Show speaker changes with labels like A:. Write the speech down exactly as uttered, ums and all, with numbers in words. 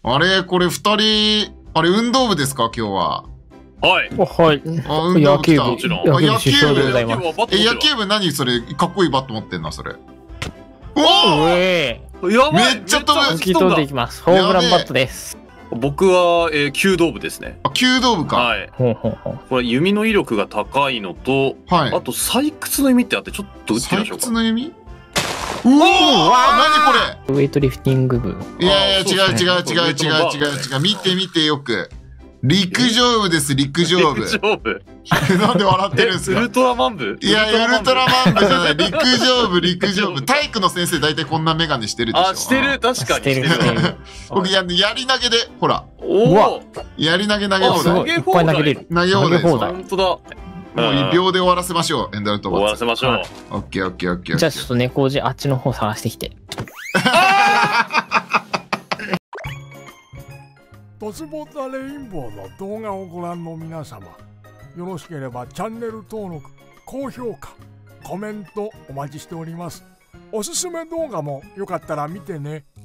A: あれこれ二人、あれ運動部ですか今日は。
B: はい。
C: はい。
A: あ、運動部来た。
B: もちろん。
A: あ、野球部
C: でございます。
A: え、野球部何それかっこいいバット持ってんな、それ。お
C: お
B: えやばい
A: めっちゃ飛ぶ
C: 吹き飛んでいきます。ホームランバットです。
B: 僕は、えー、弓道部ですね。
A: あ、弓道部か。
B: はい。
C: ほうほうほう。
B: これ弓の威力が高いのと、
A: はい。
B: あと採掘の弓ってあってちょっと打ってみましょうか。
A: 採掘の弓？うわー、何これ？
C: ウェイトリフティング部。
A: いやいや、違う違う違う違う違う違う。見て見てよく。陸上部です、陸上部。
B: 陸上部。
A: なんで笑ってるんですか？
B: ウルトラマン部？
A: いや、ウルトラマン部じゃない。陸上部、陸上部。体育の先生大体こんなメガネしてるでしょ。
B: あ、してる。確かにしてる。
A: 僕や、やり投げで、ほら。
B: おお。
A: やり投げ投げ放題。
C: いっぱい投げれる。
A: 投げ放題。
B: 本当だ。
A: もういっびょうで終わらせましょう、エンドルトバ
B: 終わらせましょう。
A: オッケーオッケーオッケー。
C: じゃあちょっと猫じあっちの方探してきて。
D: トスボザレインボーの動画をご覧の皆様、よろしければチャンネル登録、高評価、コメントお待ちしております。おすすめ動画もよかったら見てね。